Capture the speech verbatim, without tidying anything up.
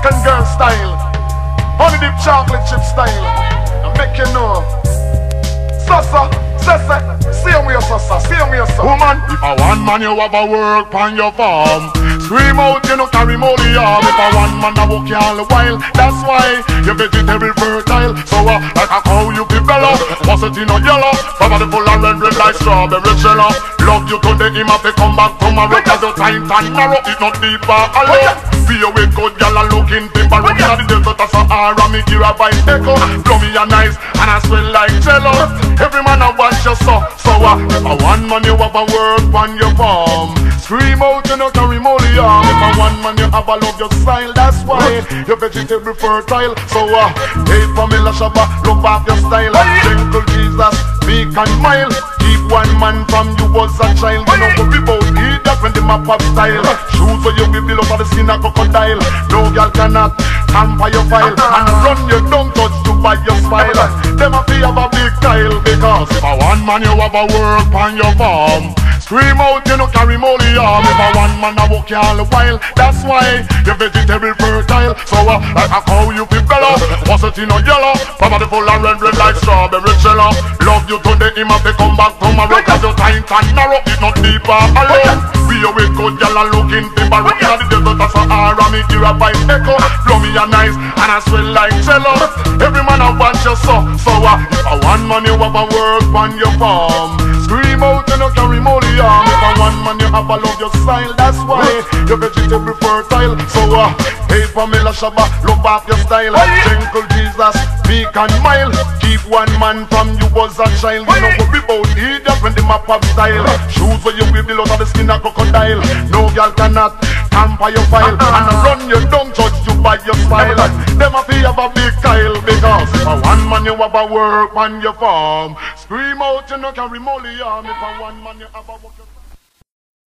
African girl style, honey dip chocolate chip style. I make you know. Sasa, sasa, same way, sasa, same way, sasa. Woman, if I want man, you have a work on your farm. Scream out, you know, carry molly arm. If I want man, I walk you all the while. That's why you're vegetable fertile. So, uh, like a cow, you be bellow. Was it in a yellow? Somebody full of red, red like strawberry jello. Love you today, him have to come back tomorrow. Cause your time and narrow, it's not deeper. Hello. Be away good, y'all are looking timber. Looking at the desert of Sahara, me give a bite echo. Blow me a nice, and I swell like jello. Every man I want you so, so uh, if I want man, you have a work on your farm. Scream out, you know, carry molly arm. If I want man, you have a love your style. That's why you're vegetable fertile. So uh, hey, Pamela Shabba, love off your style. Gentle Jesus, meek and mild. Keep one man from you was a child. You know, worry about it, that's when the map of style. Shoes where you will below for the skin of crocodile. No girl cannot tamper your file. And run you don't touch you by your smile. Them a feel have a big tile. Because if I want man, you have a work on your farm. Scream out, you know, carry molly arm. If I want man, I walk you all the while. That's why you're vegetable fertile. So uh, like a cow, you be bellow. Was it in a yellow? Somebody full of red, red like strawberry jello. Love you today, him have to come back tomorrow. Cause your time and narrow, it's not deeper. Alone. Be away good, y'all are looking timber. Looking at the desert of Sahara, me hear a bite echo. Blow me a nice, and I swell like jello. Every man I want you so, so uh, if I want man, you have a work on your farm. Scream out, you know, carry molly arm. If I want man, you have a love your style. That's why you're vegetable fertile. So uh, hey, Pamela Shabba, love off your style. Gentle Jesus, meek and mild. Keep one man from you was a child. You know, worry about it, that's when the map of style. Shoes where you will below the skin of crocodile. No girl cannot tamper your file. And run you don't judge you by your style. Them a feel have a big tile. Because if I want man, you have a work on your farm. Scream out, you know, carry molly arm. If I want man, you have a work.